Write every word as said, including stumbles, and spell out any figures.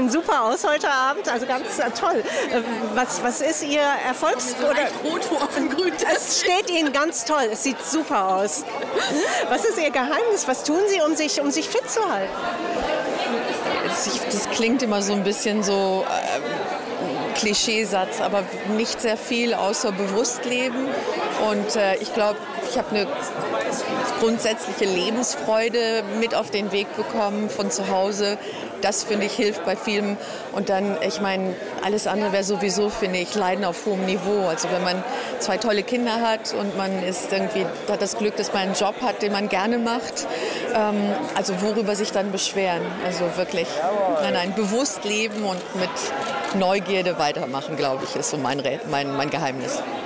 sehen super aus heute Abend, also ganz äh, toll. Äh, was, was ist Ihr Erfolgs... So oder rot, wo auf dem Grün. Es steht Ihnen ganz toll, es sieht super aus. Was ist Ihr Geheimnis? Was tun Sie, um sich, um sich fit zu halten? Das klingt immer so ein bisschen so äh, Klischeesatz, aber nicht sehr viel außer bewusst leben. Und äh, ich glaube, ich habe eine grundsätzliche Lebensfreude mit auf den Weg bekommen von zu Hause. Das, finde ich, hilft bei vielem. Und dann, ich meine, alles andere wäre sowieso, finde ich, Leiden auf hohem Niveau. Also wenn man zwei tolle Kinder hat und man ist irgendwie, hat das Glück, dass man einen Job hat, den man gerne macht. Ähm, also worüber sich dann beschweren? Also wirklich, nein, nein, bewusst leben und mit Neugierde weitermachen, glaube ich, ist so mein, mein, mein Geheimnis.